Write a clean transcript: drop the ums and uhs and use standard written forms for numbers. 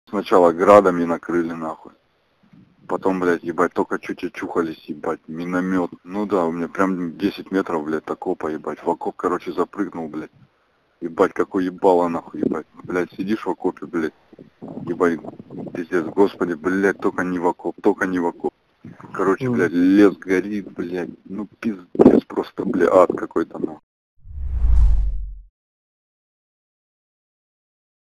Сначала градами накрыли, нахуй. Потом, блядь, ебать, только чуть очухались, ебать, миномет. Ну да, у меня прям 10 метров, блядь, окопа, ебать. В окоп, короче, запрыгнул, блядь. Ебать, какой ебало, нахуй, ебать. Блядь, сидишь в окопе, блядь. Ебать, пиздец, господи, блядь, только не в окоп, только не в окоп. Короче, блядь, лес горит, блядь. Ну, пиздец просто, блядь, ад какой-то, нахуй.